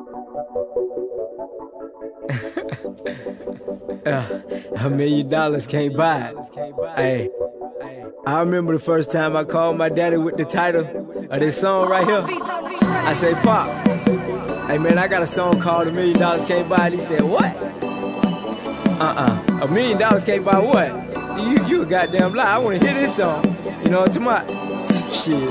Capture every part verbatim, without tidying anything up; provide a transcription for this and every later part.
Yeah, a million dollars can't buy it. Hey, I remember the first time I called my daddy with the title of this song right here. I say, Pop, hey man, I got a song called A Million Dollars Can't Buy It. He said, what? Uh-uh, a million dollars can't buy what? You, you a goddamn lie. I wanna hear this song. You know what I'm talking about? Shit.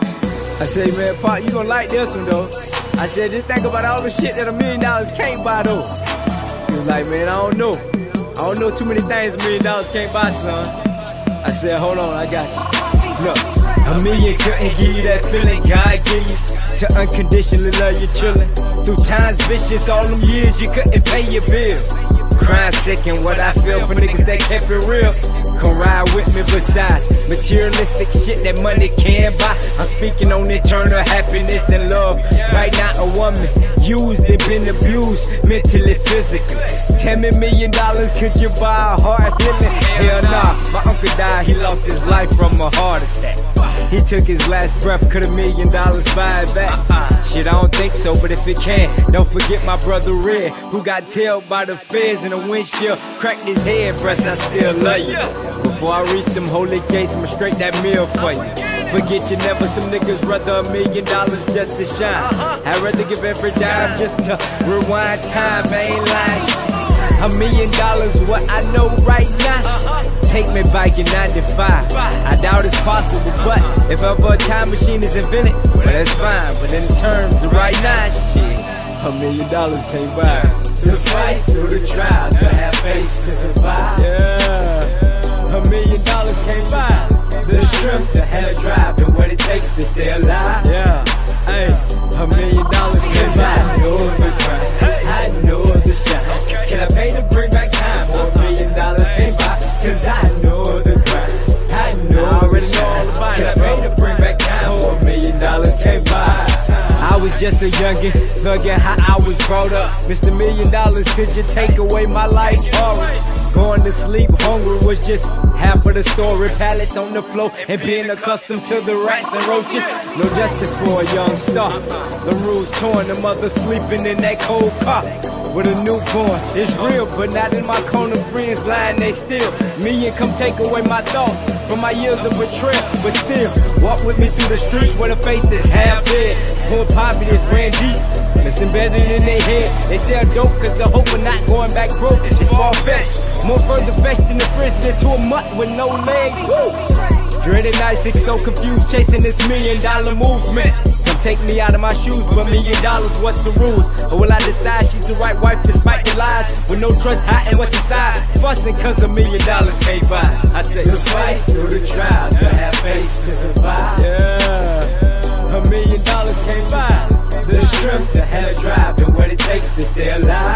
I said, man, Pop, you gonna like this one though. I said, just think about all the shit that a million dollars can't buy though. He was like, man, I don't know. I don't know too many things a million dollars can't buy, son. I said, hold on, I got you. Look, a million couldn't give you that feeling God gave you to unconditionally love you chillin'. Through times vicious, all them years you couldn't pay your bills. Crying sick and what I feel for niggas that kept it real. Come ride with me beside materialistic shit that money can't buy. I'm speaking on eternal happiness and love. Right now a woman used and been abused mentally, physically. Tell me million dollars, could you buy a heart healing? Hell nah, my uncle died, he lost his life from a heart attack. He took his last breath, could a million dollars buy it back? Shit, I don't think so, but if it can, don't forget my brother Red, who got tailed by the feds in the windshield, cracked his head, breast, I still love you. Before I reach them holy gates, I'ma straight that meal for you. Forget you never, some niggas rather a million dollars just to shine. I'd rather give every dime just to rewind time, I ain't lying. A million dollars, what I know right now. Take me back in ninety-five. I doubt it's possible, but if ever a time machine is invented, well that's fine. But in terms of right now, shit, a million dollars can't buy it. To fight through the trials, to have faith to survive. Yeah, a million dollars can't buy it. The strength to have drive and what it takes to stay alive. Yeah, hey, a million dollars can't buy it. I know the grind, I know the shine. Can I pay to bring back time? Or a million dollars can't buy, cause I know the grind, I know I already know all about it. Can I pay to bring back time? Or a million dollars can't buy. I was just a youngin', thuggin' how I was brought up. Mister Million Dollars, could you take away my life? Alright. Going to sleep hungry was just half of the story. Pallets on the floor and being accustomed to the rats and roaches. No justice for a young star. The rules torn, the mother sleeping in that cold car with a newborn. It's real, but not in my corner. Friends lying, they still. Million come take away my thoughts from my years of betrayal. But still, walk with me through the streets where the faith is half dead. Poor poverty is ran deep, and it's embedded in their head. They sell dope cause the hope of not going back broke is far-fetched. More further fetched than the frisbee to a mutt with no legs. Woo! Dreaded night, six so confused, chasing this million dollar movement. Come take me out of my shoes, but million dollars, what's the rules? Or will I decide she's the right wife despite the lies? With no trust, hiding what's inside, fussing cause a million dollars can't buy. I say, to fight through the trials, to have faith to survive. Yeah, a million dollars can't buy. The strength to have drive and what it takes to stay alive.